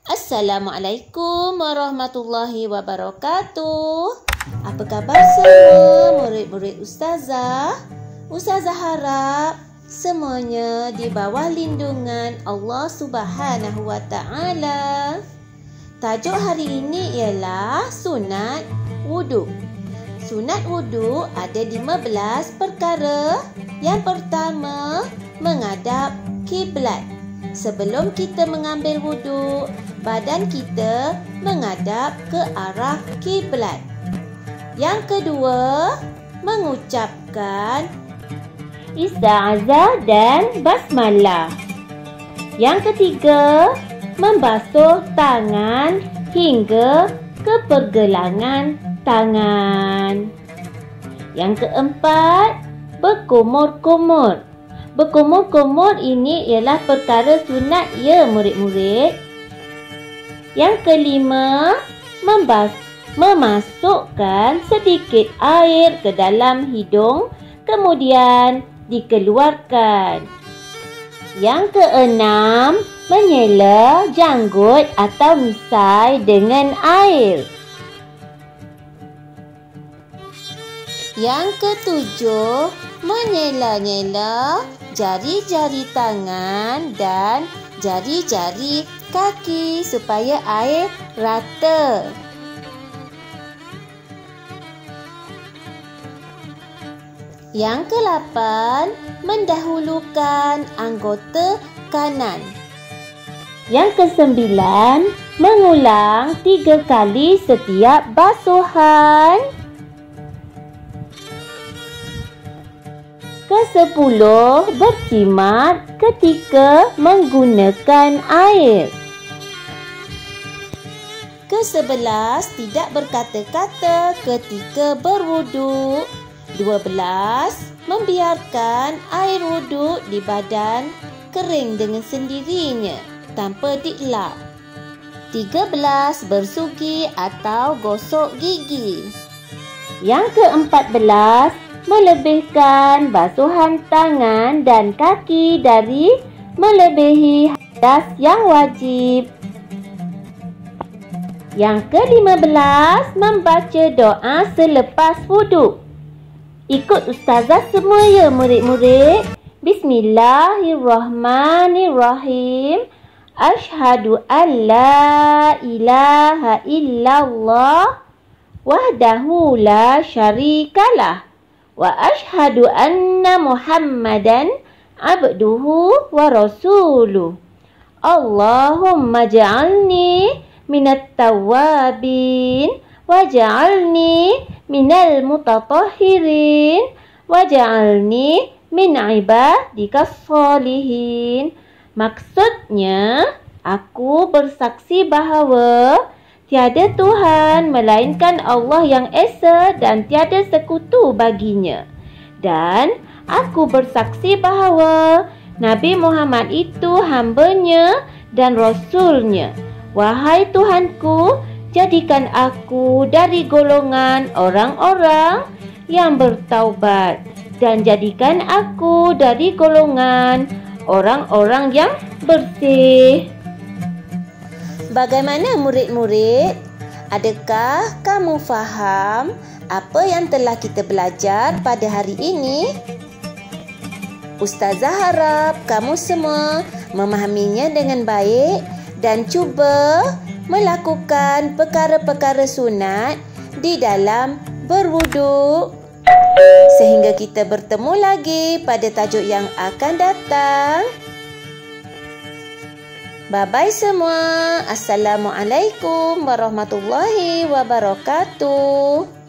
Assalamualaikum warahmatullahi wabarakatuh. Apa khabar semua murid-murid Ustazah? Ustazah harap semuanya di bawah lindungan Allah Subhanahu wa Ta'ala. Tajuk hari ini ialah sunat wudu. Sunat wudu ada 15 perkara. Yang pertama, menghadap kiblat. Sebelum kita mengambil wudu, badan kita menghadap ke arah kiblat. Yang kedua, mengucapkan isti'azah dan basmalah. Yang ketiga, membasuh tangan hingga ke pergelangan tangan. Yang keempat, berkumur-kumur. Berkumur-kumur ini ialah perkara sunat ya murid-murid. Yang kelima, memasukkan sedikit air ke dalam hidung, kemudian dikeluarkan. Yang keenam, menyela janggut atau misai dengan air. Yang ketujuh, menyela-nyela jari-jari tangan dan jari-jari kaki supaya air rata. Yang ke-8, mendahulukan anggota kanan. Yang ke-9, mengulang 3 kali setiap basuhan. Ke-10, berjimat ketika menggunakan air. Ke-11, tidak berkata-kata ketika berwudu. 12, membiarkan air wudu di badan kering dengan sendirinya tanpa dielap. 13, bersugi atau gosok gigi. Yang ke-14, melebihkan basuhan tangan dan kaki dari melebihi hadas yang wajib. Yang ke-15, membaca doa selepas wudu. Ikut Ustazah semua ya murid-murid. Bismillahirrahmanirrahim. Asyhadu an la ilaha illallah wahdahu la syarikalah. Wa ashhadu anna Muhammadan abduhu wa rasuluh. Allahumma ja'alni minat tawabin wa ja'alni minal mutatahhirin wa ja'alni min ibadikas sholihin. Maksudnya, aku bersaksi bahawa tiada Tuhan melainkan Allah yang Esa dan tiada sekutu baginya. Dan aku bersaksi bahawa Nabi Muhammad itu hamba-Nya dan Rasul-Nya. Wahai Tuhanku, jadikan aku dari golongan orang-orang yang bertaubat dan jadikan aku dari golongan orang-orang yang bersih. Bagaimana murid-murid? Adakah kamu faham apa yang telah kita belajar pada hari ini? Ustazah harap kamu semua memahaminya dengan baik dan cuba melakukan perkara-perkara sunat di dalam berwudu. Sehingga kita bertemu lagi pada tajuk yang akan datang. Bye-bye semua. Assalamualaikum warahmatullahi wabarakatuh.